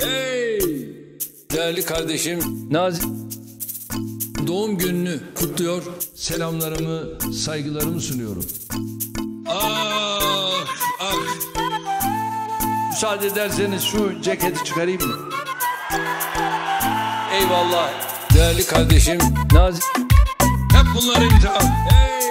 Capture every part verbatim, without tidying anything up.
Hey! Değerli kardeşim Nazi doğum gününü kutluyor. Selamlarımı, saygılarımı sunuyorum. Ah, ah. Müsaade ederseniz şu ceketi çıkarayım mı? Eyvallah. Değerli kardeşim Nazi hep bunları imtihan. Hey!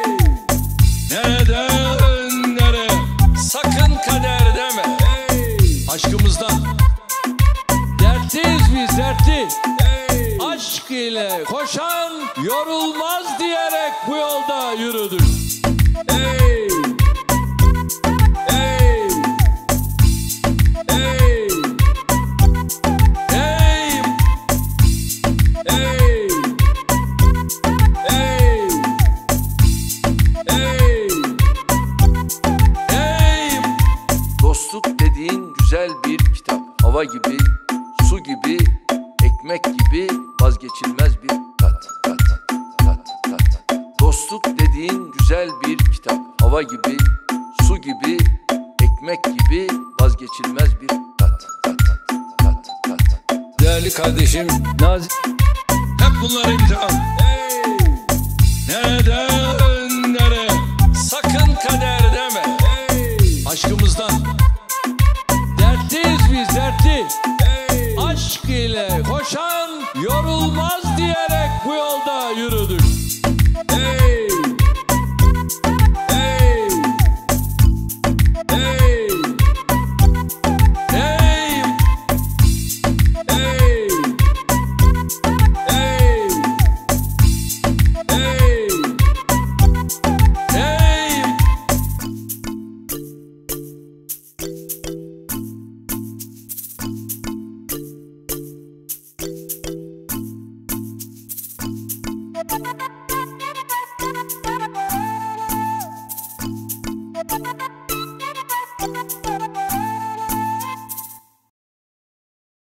Nereden nereye? Sakın kader deme. Hey! Aşkımızdan dertliyiz biz, dertli. Hey! Aşk ile koşan yorulmaz diyerek bu yolda yürüdük. Hey! Hey! Hey! Hey! Hey! Hey! Hey! Hey! Dostluk dediğin güzel bir kitap. Hava gibi, su gibi, ekmek gibi vazgeçilmez bir tat, tat, tat, tat. Dostluk dediğin güzel bir kitap. Hava gibi, su gibi, ekmek gibi vazgeçilmez bir tat, tat, tat, tat. Değerli kardeşim Nazi hep bunları imtihan. Hey! Nereden nereye? Sakın kader deme. Hey! Aşkımızdan dertliyiz biz, dertli. Hey! Aşk ile koşan yorulmaz diyerek